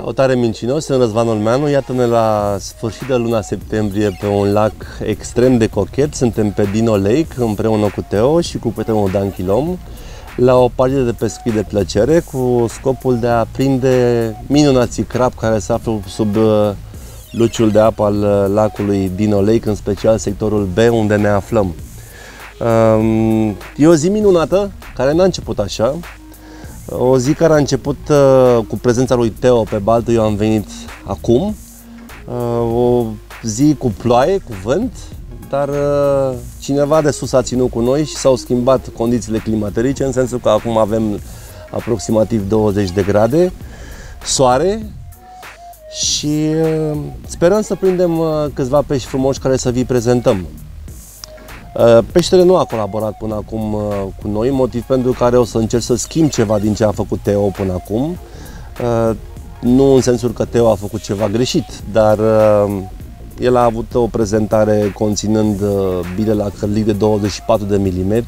Salutare mincinos, sunt Răzvan Olmeanu, iată-ne la sfârșit de luna septembrie pe un lac extrem de cochet. Suntem pe Dino Lake împreună cu Teo și cu prietenul Dan Chilom la o partidă de pescuit de plăcere cu scopul de a prinde minunații crab care se află sub luciul de apă al lacului Dino Lake, în special sectorul B unde ne aflăm. E o zi minunată care n-a început așa. O zi care a început cu prezența lui Teo pe baltă, eu am venit acum. O zi cu ploaie, cu vânt, dar cineva de sus a ținut cu noi și s-au schimbat condițiile climaterice, în sensul că acum avem aproximativ 20 de grade, soare și sperăm să prindem câțiva pești frumoși care să vi prezentăm. Peștele nu a colaborat până acum cu noi, motiv pentru care o să încerc să schimb ceva din ce a făcut Teo până acum. Nu în sensul că Teo a făcut ceva greșit, dar el a avut o prezentare conținând bile la cărlic de 24 de mm,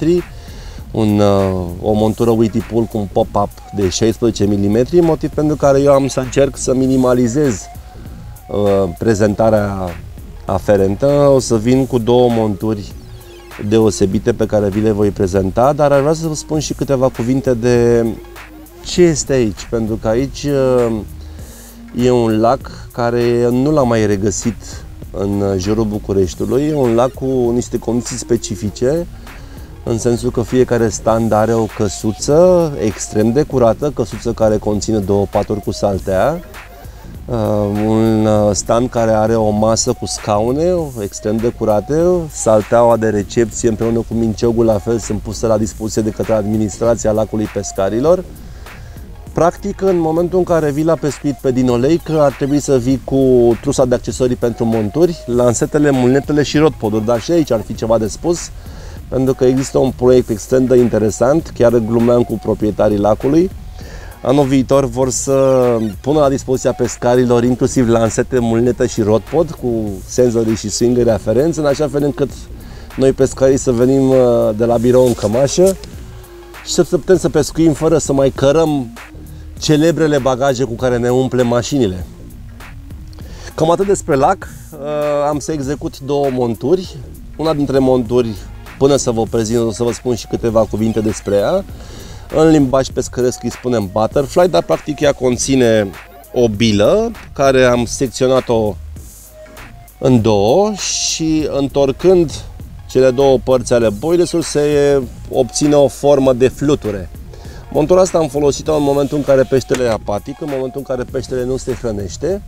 o montură Witty Pool cu un pop-up de 16 mm, motiv pentru care eu am să încerc să minimalizez prezentarea aferentă. O să vin cu două monturi deosebite pe care vi le voi prezenta, dar aș vrea să vă spun și câteva cuvinte de ce este aici, pentru că aici e un lac care nu l-am mai regăsit în jurul Bucureștiului. E un lac cu niște condiții specifice, în sensul că fiecare stand are o căsuță extrem de curată, căsuță care conține 2 paturi cu saltea, un stand care are o masă cu scaune extrem de curate, salteaua de recepție împreună cu minciogul la fel sunt puse la dispoziție de către administrația lacului pescarilor. Practic, în momentul în care vii la pescuit pe Dino Lake, ar trebui să vii cu trusa de accesorii pentru monturi, lansetele, mulnetele și rotpoduri, dar și aici ar fi ceva de spus, pentru că există un proiect extrem de interesant, chiar glumeam cu proprietarii lacului. Anul viitor vor să pună la dispoziția pescarilor inclusiv lansete, mulnete și rotpod cu senzorii și swingeri aferenți, în așa fel încât noi pescarii să venim de la birou în cămașă și să putem să pescuim fără să mai cărăm celebrele bagaje cu care ne umplem mașinile. Cam atât despre lac. Am să execut două monturi. Una dintre monturi, până să vă prezint, o să vă spun și câteva cuvinte despre ea. În limbaj pescăresc îi spunem butterfly, dar practic ea conține o bilă care am secționat-o în două și întorcând cele două părți ale boilesului se obține o formă de fluture. Montura asta am folosit-o în momentul în care peștele e apatic, în momentul în care peștele nu se hrănește,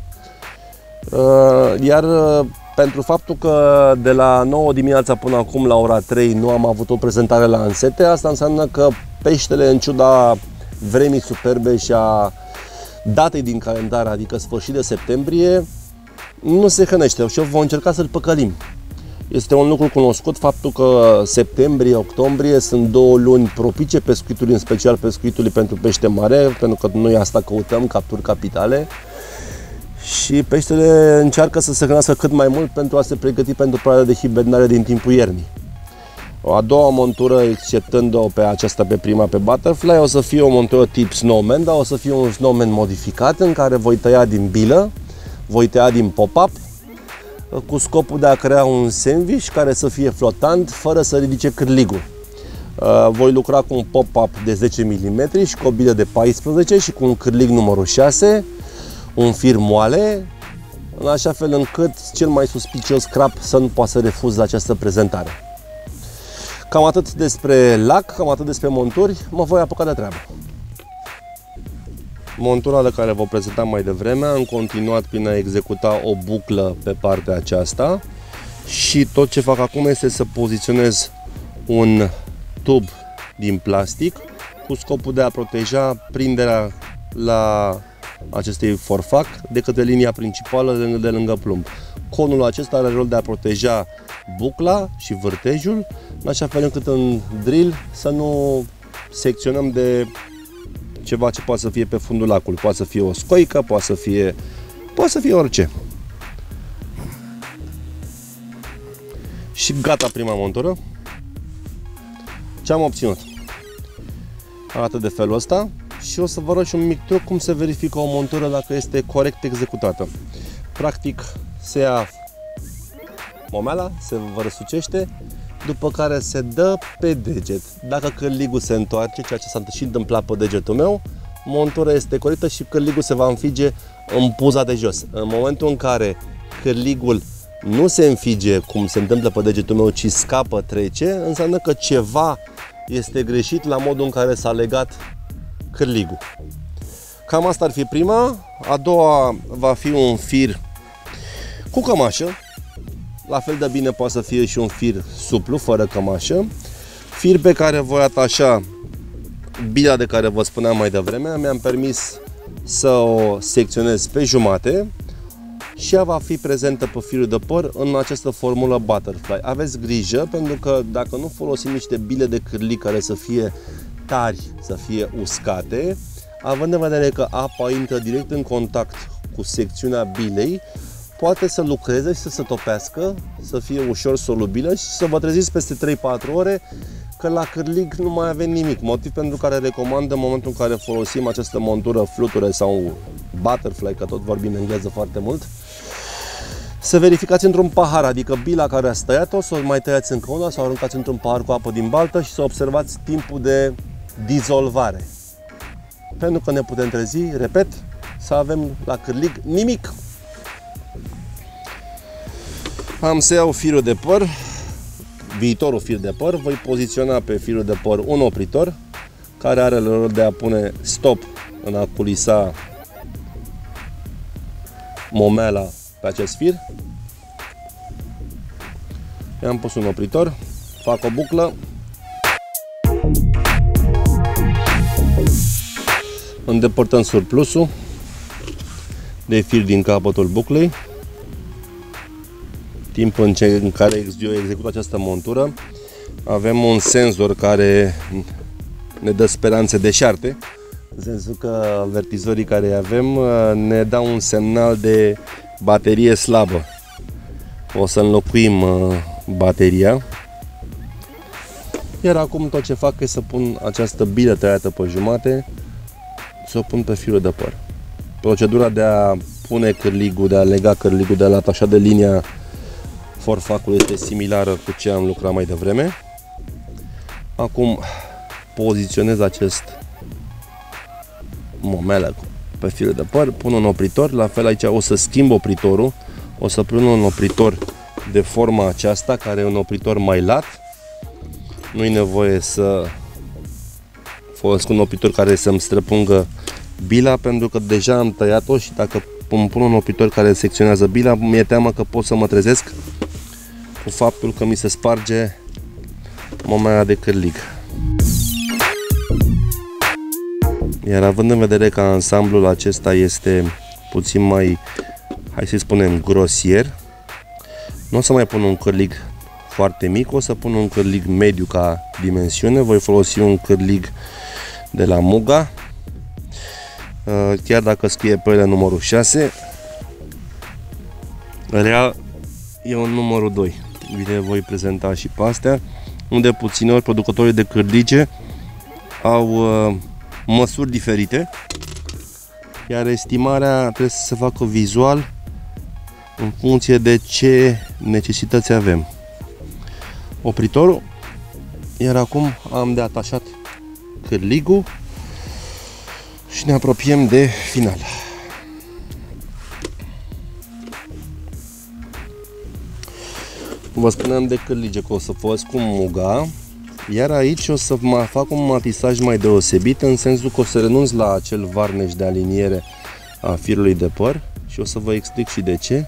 iar pentru faptul că de la 9 dimineața până acum la ora 3 nu am avut o prezentare la ansete, asta înseamnă că peștele, în ciuda vremii superbe și a datei din calendar, adică sfârșit de septembrie, nu se hrănește și vom încerca să-l păcălim. Este un lucru cunoscut faptul că septembrie-octombrie sunt două luni propice pescuitului, în special pescuitului pentru pește mare, pentru că noi asta căutăm, capturi capitale. Și peștele încearcă să se hrănească cât mai mult pentru a se pregăti pentru perioada de hibernare din timpul iernii. A doua montură, exceptând-o pe aceasta, pe prima, pe butterfly, o să fie o montură tip snowman, dar o să fie un snowman modificat în care voi tăia din bilă, voi tăia din pop-up, cu scopul de a crea un sandwich care să fie flotant, fără să ridice cârligul. Voi lucra cu un pop-up de 10 mm și cu o bilă de 14 și cu un cârlig numărul 6, un fir moale, în așa fel încât cel mai suspicios crab să nu poată să refuze această prezentare. Cam atât despre lac, cam atât despre monturi, mă voi apuca de treabă. Montura de care vă prezentam mai devreme, am continuat prin a executa o buclă pe partea aceasta și tot ce fac acum este să poziționez un tub din plastic cu scopul de a proteja prinderea la acestui forfac de către linia principală de lângă plumb. Conul acesta are rol de a proteja bucla și vârtejul, în așa fel încât în drill să nu secționăm de ceva ce poate să fie pe fundul lacului. Poate să fie o scoică, poate să fie orice. Și gata prima montură. Ce am obținut? Arată de felul ăsta și o să vă arăt și un mic truc cum se verifică o montură dacă este corect executată. Practic se ia momeala, se vă răsucește, după care se dă pe deget. Dacă cârligul se întoarce, ceea ce s-a și întâmplat pe degetul meu, montura este corectă și cârligul se va înfige în puza de jos. În momentul în care cârligul nu se înfige cum se întâmplă pe degetul meu, ci scapă, trece, înseamnă că ceva este greșit la modul în care s-a legat cârligul. Cam asta ar fi prima. A doua va fi un fir cu cămașă. La fel de bine poate să fie și un fir suplu, fără cămașă. Fir pe care voi atașa bila de care vă spuneam mai devreme. Mi-am permis să o secționez pe jumate și ea va fi prezentă pe firul de păr în această formulă butterfly. Aveți grijă, pentru că dacă nu folosim niște bile de cârlig care să fie tari, să fie uscate, având în vedere că apa intră direct în contact cu secțiunea bilei, poate să lucreze și să se topească, să fie ușor solubilă și să vă treziți peste 3-4 ore că la cârlig nu mai avem nimic. Motiv pentru care recomand în momentul în care folosim această montură fluture sau butterfly, că tot vorbim în engleză foarte mult, să verificați într-un pahar, adică bila care ați tăiat-o, să o mai tăiați încă una, să o aruncați într-un pahar cu apă din baltă și să observați timpul de dizolvare. Pentru că ne putem trezi, repet, să avem la cârlig nimic. Am să iau firul de păr, viitorul fir de păr, voi poziționa pe firul de păr un opritor care are rolul de a pune stop în a culisa momeala pe acest fir. I-am pus un opritor, fac o buclă, îndepărtăm surplusul de fir din capătul buclei. Timpul în care eu execut această montură, avem un senzor care ne dă speranțe deșarte, în sensul că avertizorii care îi avem ne dau un semnal de baterie slabă. O să înlocuim bateria. Iar acum tot ce fac e să pun această bilă tăiată pe jumate, să o pun pe firul de păr. Procedura de a pune cârligul, de a lega cârligul, de a-l atașa de linia forfacul este similară cu ce am lucrat mai devreme. Acum poziționez acest momelă pe firul de păr, pun un opritor, la fel aici o să schimb opritorul, o să pun un opritor de forma aceasta, care e un opritor mai lat. Nu e nevoie să folosesc un opritor care să-mi străpungă bila, pentru că deja am tăiat-o și dacă îmi pun un opritor care secționează bila, mi-e teamă că pot să mă trezesc cu faptul că mi se sparge momela de cârlig. Iar având în vedere că ansamblul acesta este puțin mai, hai să spunem, grosier, nu o să mai pun un cârlig foarte mic, o să pun un cârlig mediu ca dimensiune. Voi folosi un cârlig de la Muga, chiar dacă scrie pe ele numărul 6, real e un numărul 2. Vi le voi prezenta și pe astea, unde puține ori producătorii de cârlige au măsuri diferite, iar estimarea trebuie să se facă vizual în funcție de ce necesități avem. Opritorul, iar acum am de atașat cârligul și ne apropiem de final. Vă spuneam de cârlige că o să folosesc cu Muga, iar aici o să fac un matisaj mai deosebit, în sensul că o să renunț la acel varniș de aliniere a firului de păr și o să vă explic și de ce.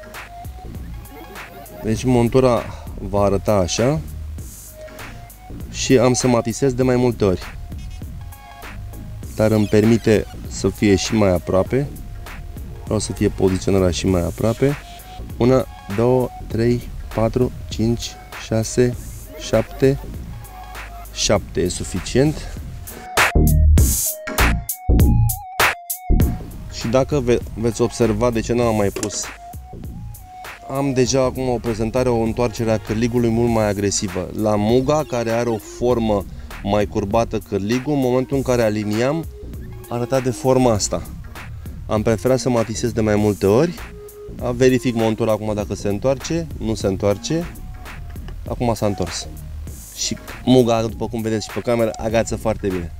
Deci montura va arăta așa și am să matisez de mai multe ori, dar îmi permite să fie și mai aproape. Vreau să fie poziționarea și mai aproape. 1, 2, 3, 4, 5, 6, 7. 7 e suficient. Și dacă veți observa de ce n-am mai pus, am deja acum o prezentare, o întoarcere a cârligului mult mai agresivă. La Muga, care are o formă mai curbată cârligul, în momentul în care aliniam, arăta de forma asta. Am preferat să matisez de mai multe ori. Verific montura acum dacă se întoarce, nu se întoarce. Acum s-a întors. Și muga, după cum vedeți și pe cameră, agață foarte bine.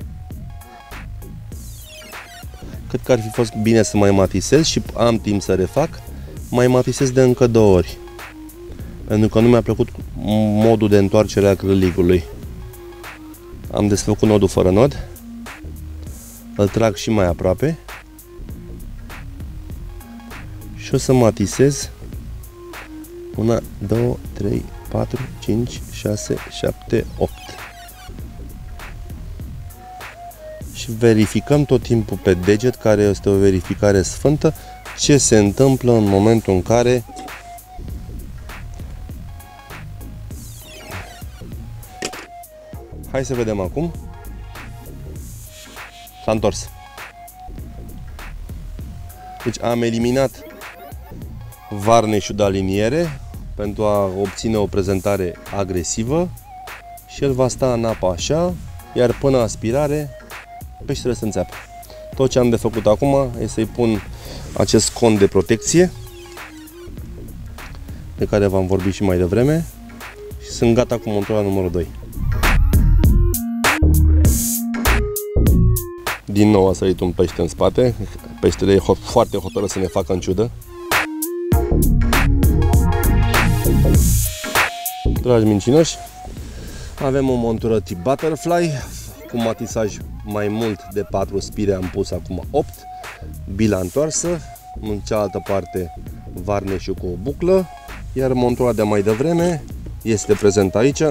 Cred că ar fi fost bine să mai matisez și am timp să refac. Mai matisez de încă 2 ori. Pentru că nu mi-a plăcut modul de întoarcere a acrilicului. Am desfăcut nodul fără nod. Îl trag și mai aproape. Și o să matisez 1, 2, 3, 4, 5, 6, 7, 8. Și verificăm tot timpul pe deget, care este o verificare sfântă, ce se întâmplă în momentul în care hai să vedem acum. S-a întors. Deci am eliminat varnișul de aliniere pentru a obține o prezentare agresivă și el va sta în apă așa, iar până aspirare peștele se înțeapă. Tot ce am de făcut acum este să-i pun acest cont de protecție de care v-am vorbit și mai devreme și sunt gata cu montura numărul 2. Din nou a sărit un pește în spate. Peștele e foarte hotărât să ne facă în ciudă. Dragi mincinoși, avem o montură tip butterfly cu matisaj mai mult de 4 spire, am pus acum 8, bila întoarsă, în cealaltă parte varneșul cu o buclă, iar montura de mai devreme este prezentă aici.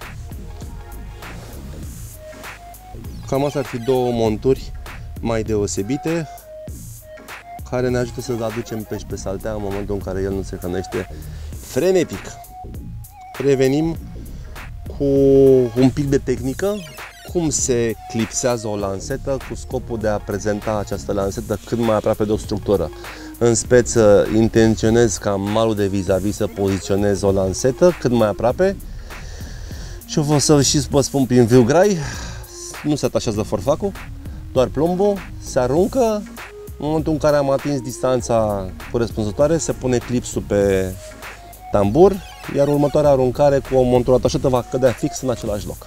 Cam astea ar fi 2 monturi mai deosebite care ne ajută să aducem pești pe saltea în momentul în care el nu se hrănește frenetic. Revenim cu un pic de tehnică, cum se clipsează o lansetă cu scopul de a prezenta această lansetă cât mai aproape de o structură. În speță intenționez ca malul de vis-a-vis să poziționez o lansetă cât mai aproape și o să și vă spun prin viu grai, nu se atașează forfacul, doar plumbul, se aruncă, în momentul în care am atins distanța corespunzătoare se pune clipsul pe tambur, iar următoarea aruncare cu o montură atașată va cădea fix în același loc.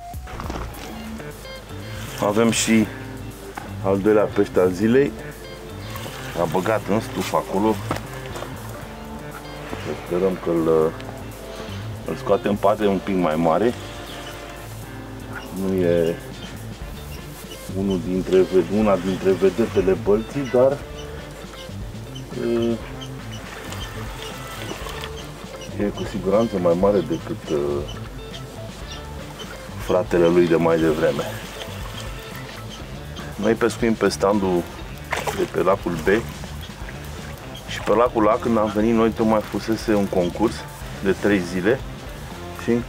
Avem și al doilea pește al zilei. A băgat în stufă acolo. Sperăm că îl scoatem, poate un pic mai mare. Nu e una dintre vedetele bălții, dar e cu siguranță mai mare decât fratele lui de mai devreme. Noi pescuim pe standul de pe lacul B și pe lacul A, când am venit noi, tocmai fusese un concurs de 3 zile și în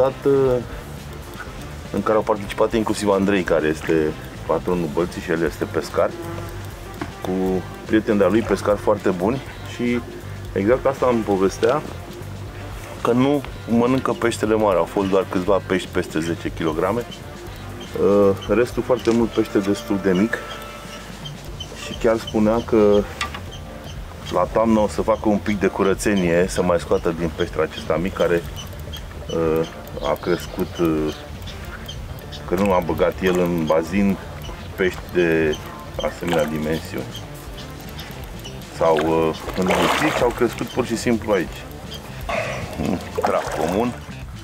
care au participat inclusiv Andrei, care este patronul bălții și el este pescar, cu prieteni de-a lui, pescari foarte buni, și exact asta îmi povestea, că nu mănâncă peștele mare, au fost doar câțiva pești peste 10 kg, restul foarte mult pește destul de mic, și chiar spunea că la toamnă o să facă un pic de curățenie, să mai scoată din peștele acesta mic, care a crescut, că nu a băgat el în bazin pești de asemenea dimensiuni. S-au înmulțit și au crescut pur și simplu aici. Crab comun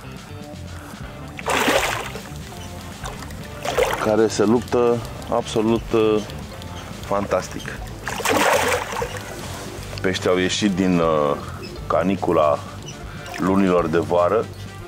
care se luptă absolut fantastic. Peștii au ieșit din canicula lunilor de vară,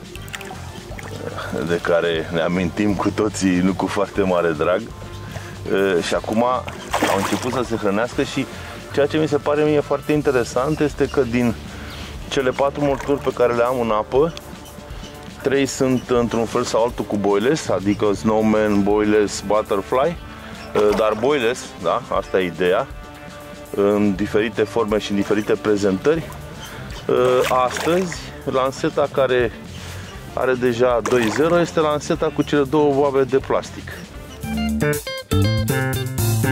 de care ne amintim cu toții, nu cu foarte mare drag, și acum au început să se hrănească. Și ceea ce mi se pare mie foarte interesant este că din cele 4 monturi pe care le am în apă, 3 sunt într-un fel sau altul cu boilers, adică snowman, boilers, butterfly, dar boilers, da, asta e ideea, în diferite forme și în diferite prezentări. Astăzi, lanseta care are deja 2.0 este lanseta cu cele 2 boabe de plastic.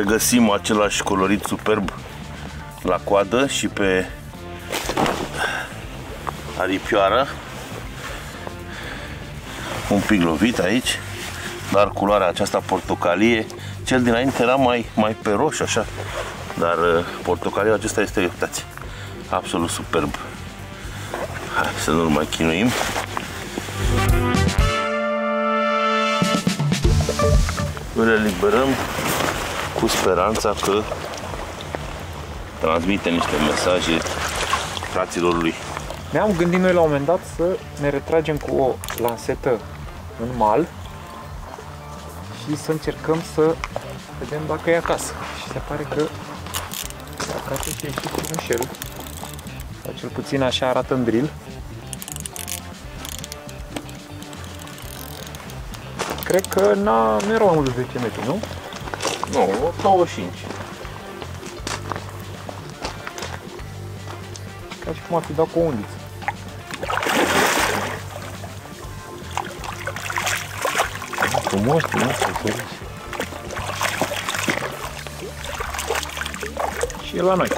găsim același colorit superb la coadă și pe aripioară. Un pic lovit aici, dar culoarea aceasta portocalie, cel dinainte era mai pe roșu așa, dar portocaliul acesta este, uitați, absolut superb. Hai să nu-l mai chinuim. Îl eliberăm cu speranța că transmite niște mesaje fraților lui. Ne-am gândit noi la un moment dat să ne retragem cu o lansetă în mal și să încercăm să vedem dacă e acasă. Și se pare că e acasă și e ieșit un șel. Sau cel puțin așa arată în drill. Cred că nu erau mai mult de 10 metri, nu? Nu, 25. Ca și cum ar fi dat cu o undiță. Frumos, și e la noi.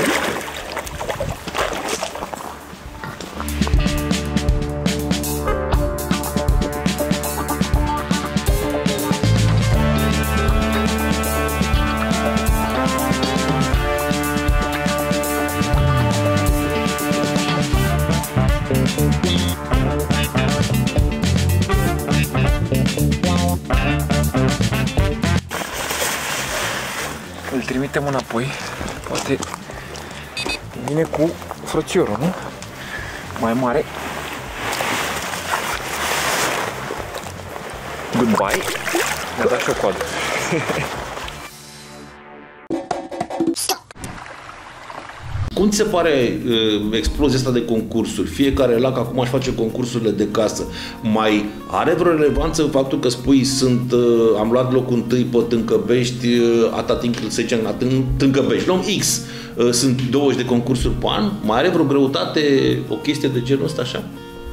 Îl trimitem înapoi, poate vine cu frățiorul, nu? Mai mare. Goodbye. Mi-a dat și o coadă. Cum ți se pare explozia asta de concursuri? Fiecare lac acum își face concursurile de casă. Mai are vreo relevanță faptul că spui am luat locul întâi pe Tâncăbești, să zicem, Tâncăbești, luăm X, sunt 20 de concursuri pe an? Mai are vreo greutate o chestie de genul ăsta așa?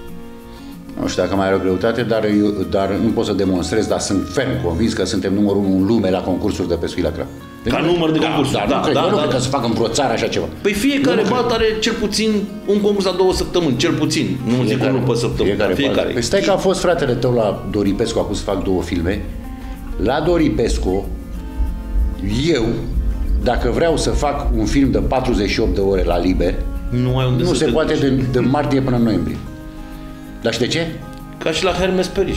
Nu știu dacă mai are o greutate, dar nu pot să demonstrez, dar sunt ferm convins că suntem numărul 1 în lume la concursuri de pescuit la crab. Ca număr de concursuri. Nu cred că să facă în vreo țară așa ceva. Păi fiecare bat are cel puțin un concurs la 2 săptămâni, cel puțin. Nu zic unul pe săptămână. Fiecare. Păi stai că a fost fratele tău la Doripescu, acum să fac 2 filme. La Doripescu, eu, dacă vreau să fac un film de 48 de ore la liber, nu se poate de martie până în noiembrie. Dar și de ce? Ca și la Hermes Periș.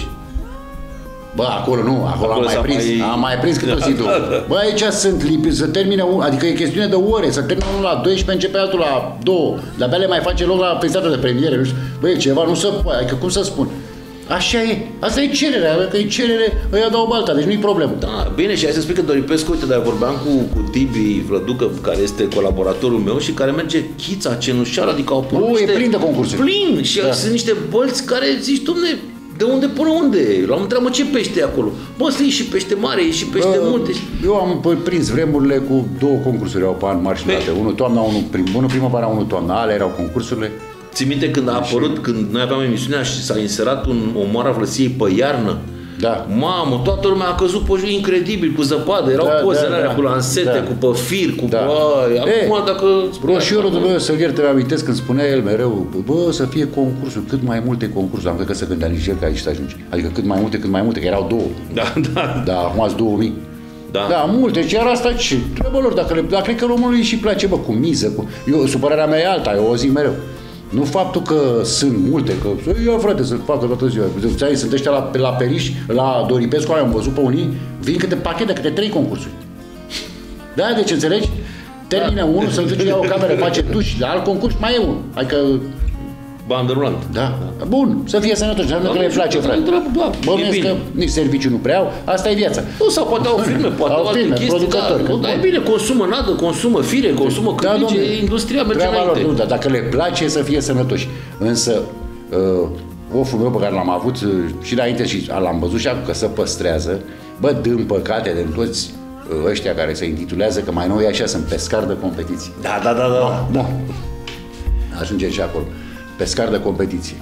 Bă, acolo nu, acolo am mai prins cât o zi tu. Bă, aici sunt lipi, să termine, adică e chestiune de ore, să termină unul la 12, începe altul la 2, de-abia le mai face loc la prezentată de premiere, nu știu. Bă, e ceva, nu se poate, adică cum să spun? Așa e, asta e cererea, că e cerere, ăia dau balta, deci nu-i problemă. Da, bine, și hai să spui că Doripescu, uite, dar vorbeam cu Tibi Vlăducă, care este colaboratorul meu și care merge chița, cenușeală, adică au apărut e plin de concursuri. Plin, și sunt niște bălți care zici, dom'le, de unde până unde? L-am întrebat, ce pește e acolo? Bă, să iei și pește mare, iei și pește multe. Eu am prins vremurile cu 2 concursuri au pe an mari și toate. Unul toamna, unul primăvara, unul toamna, alea erau concursurile. Ții minte când a apărut, când noi aveam emisiunea și s-a inserat o moară Vlăsiei pe iarnă? Da. Mamă, toată lumea a căzut pe incredibil, cu zăpadă, erau pozele alea cu lansete, cu pe fir, cu acum dacă... Broșiorul dumneavoastră, să-l ierte, mi-amintesc când spunea el mereu, bă, să fie concursul, cât mai multe concursuri, am cred că se gândea nici el că aici să ajungi. Adică cât mai multe, că erau 2. Da, acum ați 2000. Da, multe, ce era asta ce? Trebuie lor, dacă cred că românului îi și place, bă, cu miză, supărarea mea e alta, eu o zic mereu. Nu faptul că sunt multe, că ia frate să facă toată ziua. Sunt ăștia la Periș, la Doripescu, am văzut pe unii, vin câte pachete, câte 3 concursuri. Da, deci înțelegi? Termină unul, să duce la o cameră, face duș, la alt concurs mai e unul. Adică... Bandă rulantă. Da. Bun, să fie sănătoși, înseamnă că le place, frate. Bănuiesc că nici serviciu nu prea au, asta e viața. Nu, sau poate au firme, poate au alte chestii, producători. Dar e bine, consumă nadă, consumă fire, consumă cârnice, industria merge înainte. Nu, dar dacă le place să fie sănătoși. Însă, oful meu pe care l-am avut și înainte și l-am văzut și acum că se păstrează, bă, dăm păcate de toți ăștia care se intitulează, că mai noi așa sunt pescari de competiție. Da. Ajunge și acolo. Pescar de competiție.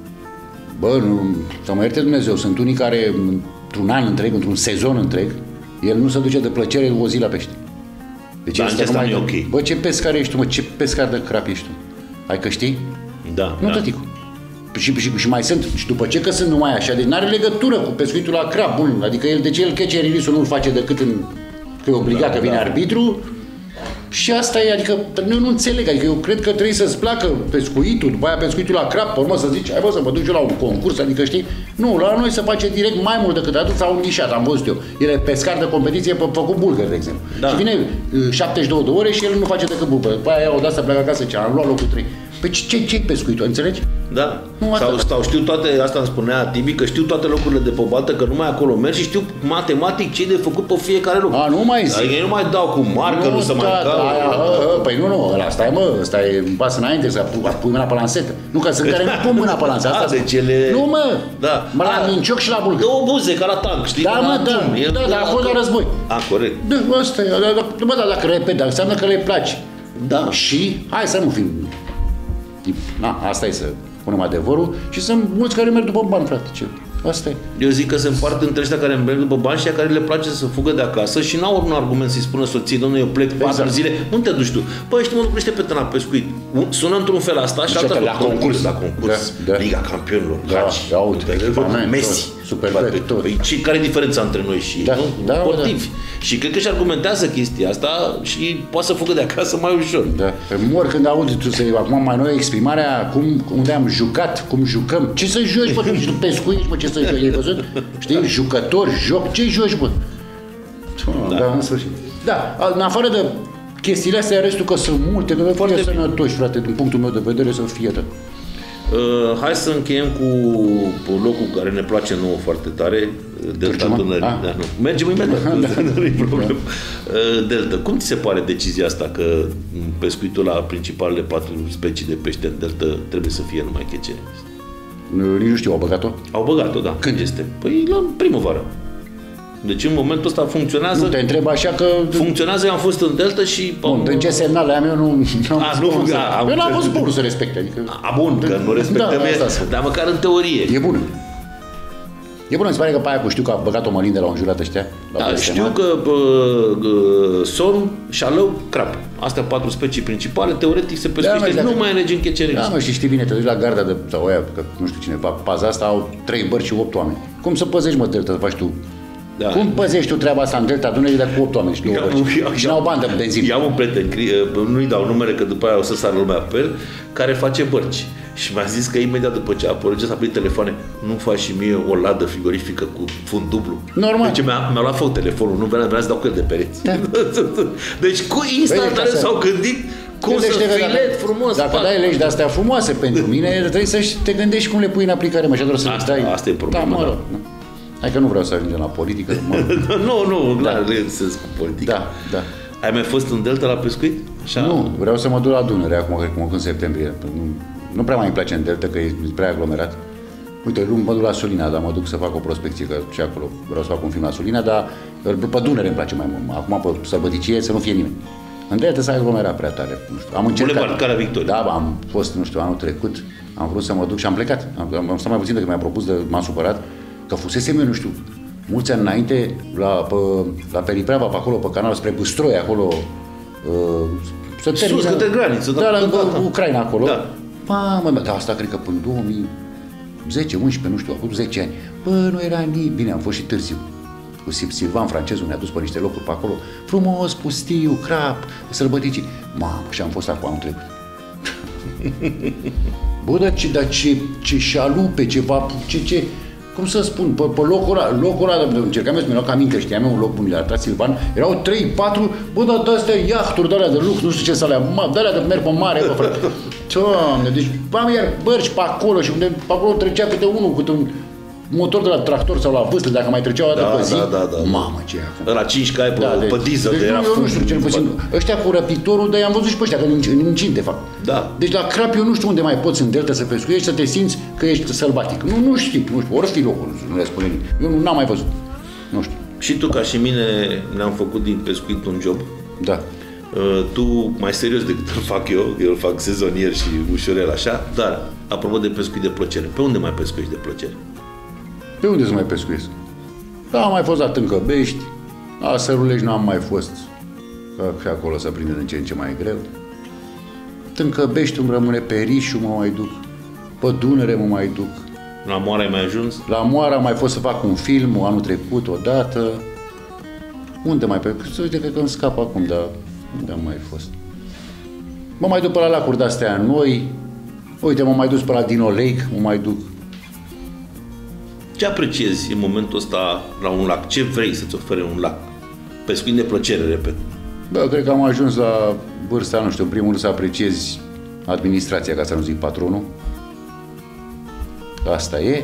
Bă, să mă ierte Dumnezeu, sunt unii care într-un an întreg, într-un sezon întreg, El nu se duce de plăcere o zi la pește. Deci Dar asta nu e ok. Bă, ce pescar ești tu, mă? Ce pescar de crap ești tu? Hai că știi? Da, Nu, da. tăticu. Și mai sunt, și după ce că sunt numai așa, deci n-are legătură cu pescuitul la crab, bun, adică el, de ce el catch and release-ul nu-l face decât că e obligat, că vine arbitru, și asta e, adică eu nu înțeleg, adică eu cred că trebuie să-ți placă pescuitul, după aia pescuitul la crab, pe urmă să zici, hai bă, să mă duc eu la un concurs, adică știi, nu, la noi se face direct mai mult decât atât, sau înghișat, am văzut eu, el e pescar de competiție făcut bulgări, de exemplu, Da. și vine 72 de ore și el nu face decât bulgări, după aia ia o de-asta, pleacă acasă, ce am luat locul 3. Păi ce-i pescuitul, înțelegi? Da. Nu, Sau știu toate, asta îmi spunea Tibi, că știu toate locurile de pe baltă, că numai acolo mergi și știu matematic ce e de făcut pe fiecare loc. A, nu mai zic. Adică ei nu mai dau cu marcă, nu se mai dau. Păi nu, ăla, stai mă, ăsta e un pas înainte, să pui mâna pe lansetă. Nu, că sunt care nu pun mâna pe lansetă. A, deci ele... Nu, mă, Da. mă, la mincioc și la bulgă. Dă o buze, ca la tank, știi? Da, Ca mă, la da, drum. dar a fost la război. A, corect. Da, ăsta e, bă, dar dacă repede, înseamnă că le place. Da. Și, hai să nu fim... Na, asta e să punem adevărul și sunt mulți care merg după bani, frate, ce... Asta e. Eu zic că se împart între ăștia care merg după bani și care le place să fugă de acasă și n-au un argument să-i spună soției, domnule, eu plec 4 zile, unde te duci tu? Păi, știi, mă duc niște prieteni la pescuit. Sună într-un fel asta și alta la concurs. La concurs. Da. Liga Campionilor. Da, Haci. ia uite, echipament, Messi. Super Păi, tot. Păi, care e diferența între noi și ei? Da, Nu? da, Sportivi. Și cred că își argumentează chestia asta și poate să fugă de acasă mai ușor. Da. Pe mor când auzi tu să acum mai noi exprimarea unde am jucat, cum jucăm. Ce să joci, bă, tu pescuiești, bă, ce să joci, ai văzut? Știi, jucători, joc, ce joci, bă? Da, în sfârșit. Da, în afară de chestiile astea, restul că sunt multe, că foarte sănătoși, frate, din punctul meu de vedere să fie atât. Hai să încheiem cu locul care ne place nouă foarte tare, Delta Dunării. Da, nu. Mergem imediat, nu-i problemă. Delta, cum ți se pare decizia asta că pescuitul la principalele 4 specii de pește în Delta trebuie să fie numai checere? Nici nu știu, au băgat-o? Au băgat-o, da. Când este? Păi la primăvară. Deci în momentul ăsta funcționează. Nu te întreb așa că... Funcționează, eu am fost în Delta și... Bun, în ce semnale am eu nu... Eu n-am fost bunul să respecte. Adică... Bun, că nu respectăm, dar măcar în teorie. E bună. E bună, îmi se pare că pe aia cu știu că a băgat o mălin de la un jurat ăștia. Da, știu că somn, șalău, crap. Astea 4 specii principale, teoretic se pescuiește numai în regim checerești. Da, mă, și știi bine, te duci la garda de, sau aia, că nu știu cine, paza asta au 3 bărci și 8 oameni. Cum să păzești, mă, Delta, să faci tu? Da. Cum păzești tu treaba asta în Delta Dunării cu 8 oameni și 2 bărci? Și n-au bani de benzină. Am un prieten, nu-i dau numere, că după aia o să sară lumea pe el, care face bărci. Și mi-a zis că imediat după ce a apărut să aprit telefoane, nu faci și mie o ladă frigorifică cu fund dublu. Normal. Deci mi-a luat foc telefonul, nu venea să dau cu el de pereți. Da. Deci cu instantaneu s-au gândit cum să filet frumos. Dacă dai legi de-astea frumoase pentru mine, trebuie să te gândești cum le pui în aplicare, mă, și doar să le dai. Asta e problema. Da, mă rog. Hai că nu vreau să ajungem la politică. Nu, clar, în sens cu politică. Da, da. Ai mai fost în Delta la pescuit? Așa? Nu, vreau să mă duc la Dunăre acum, cred că în septembrie. Nu prea mai îmi place în Delta, că e prea aglomerat. Uite, mă duc la Sulina, dar mă duc să fac o prospecție, că și acolo vreau să fac un film la Sulina, dar pe Dunăre îmi place mai mult. Acum pe sărbăticie să nu fie nimeni. În Delta s-a aglomerat prea tare. Nu știu, am încercat. Bulevard Calea Victoriei. Da, am fost, nu știu, anul trecut, am vrut să mă duc și am plecat. Am stat mai puțin decât mi-a propus, m-am supărat, că fusesem eu, nu știu, mulți ani înainte, la Periprava, pe acolo, pe canal, spre Bustroi, acolo, sus, către graniță. Da, la Ucraina, acolo. Da. Mamă, dar asta cred că până 2010, 11, nu știu, acum 10 ani. Bă, nu era nici... Bine, am fost și târziu. Cu Silvan francezul ne-a dus pe niște locuri pe acolo. Frumos, pustiu, crap, sărbăticii. Mamă, și am fost acum anul trecut. Bă, dar ce șalupe, ceva, ce... Cum să spun, pe locul ăla, încercam să-mi iau cam minte, știam eu un loc bun, le-a arătat Silvan, erau 3-4, bă, dar de-astea iahturi, de-alea de lux, nu știu ce să alea, de-alea de merg pe mare, bă, frate. Doamne, deci am iar bărci pe acolo și unde pe acolo trecea câte unul, câte un motor de la tractor sau la vâsle, dacă mai trecea o dată pe zi. Da. Mamă, ce e acum. La 5 cai pe diesel, deci era eu nu știu, cel puțin, ăștia cu răpitorul, dar i-am văzut și pe ăștia, că în de fapt. Da. Deci la crap eu nu știu unde mai poți în Delta să pescuiești, să te simți că ești sălbatic. Nu știu, ori fi locul, nu le spune nimeni. Eu n-am mai văzut. Nu știu. Și tu, ca și mine, ne-am făcut din pescuit un job. Da. Tu mai serios decât îl fac eu îl fac sezonier și ușurel așa, dar, apropo de pescuit de plăcere, pe unde mai pescuiești de plăcere? Pe unde să mai pescuiesc? Da, am mai fost la Tâncăbești, La Sărulești nu am mai fost, că și acolo se prinde din ce în ce mai greu. Tâncăbești îmi rămâne, pe Rișu mă mai duc, pe Dunăre mă mai duc. La Moara ai mai ajuns? La Moara am mai fost să fac un film anul trecut, odată. Unde mai pe... Uite, cred că îmi scap acum, dar unde am mai fost? Mă mai duc pe la lacuri de-astea noi. Uite, mă mai duc pe la Dino Lake, mă mai duc. Ce apreciezi în momentul ăsta la un lac? Ce vrei să-ți ofere un lac? Pescuind de plăcere, repet. Bă, cred că am ajuns la vârsta, nu știu, în primul rând să apreciezi administrația, ca să nu zic patronul. Asta e.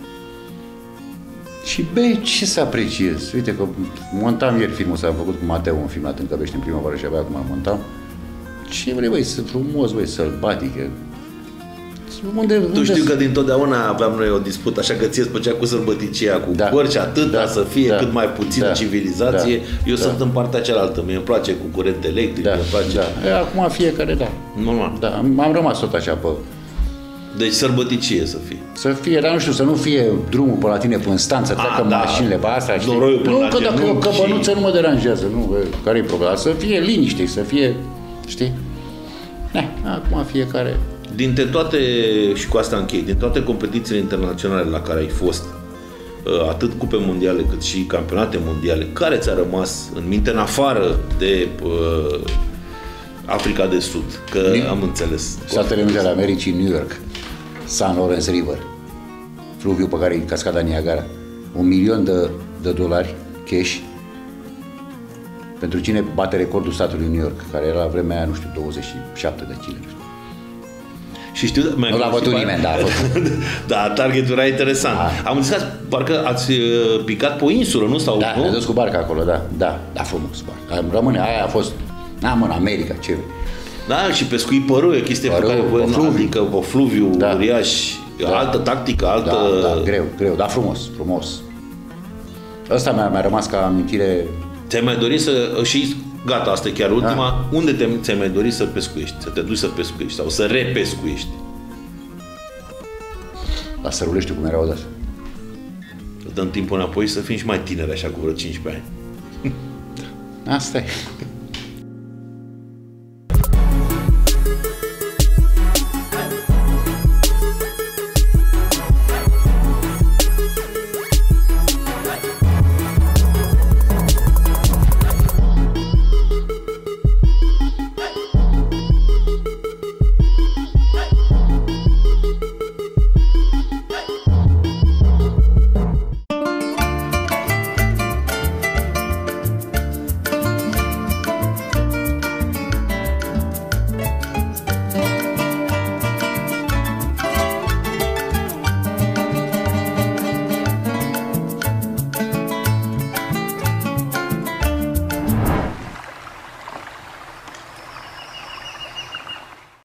Și bă, ce să apreciez? Uite că montam ieri filmul ăsta, am făcut cu Mateu un film la Tâncăbești în primăvară și abia acum montam. Ce vrei, băi, să frumos, băi, sălbatic. Tu știu că dintotdeauna aveam noi o dispută, așa că ție-ți plăcea cu sărbăticia, cu bărci, atâta, să fie cât mai puțină civilizație. Eu sunt în partea cealaltă, mie îmi place cu curent electric, îmi place. Acum fiecare, normal. Da, am rămas tot așa pe... Deci sărbăticie să fie. Să fie, dar nu știu, să nu fie drumul pe la tine pe înstanță, treacă mașinile pe asta, știi? Nu, că dacă o căbănuță nu mă deranjează, nu, care-i problema? Să fie liniște, să fie, știi? Acum fiecare... Dintre toate, și cu asta închei, din toate competițiile internaționale la care ai fost, atât cupe mondiale cât și campionate mondiale, care ți-a rămas în minte în afară de Africa de Sud? Că am înțeles. Statele Unite ale Americii, New York, St. Lawrence River, fluviul pe care e cascada Niagara, $1.000.000 cash pentru cine bate recordul statului New York, care era la vremea aia, nu știu, 27 de kg. Și știu, nu l-a bătut nimeni, da. Da, targetul era interesant. Am zis că parcă ați picat pe o insulă, nu? Sau, da, nu? ne-a dus cu barca acolo, da, frumos barca. Rămâne, aia a fost, în America, ce vrei. Da, și pescuit părâu, e chestie pe care adică o fluviu uriaș, altă tactică, altă... Da, greu, dar frumos. Ăsta mi-a rămas ca amintire. Ți-ai mai dorit să... Și gata, asta e chiar ultima. Unde ți-ai mai dorit să pescuiești? Să te duci să pescuiești sau să repescuiești? La Săruleștiu, cum era odată. Să dăm timpul înapoi și să fim și mai tineri, așa, cu vreo 15 ani. Asta e.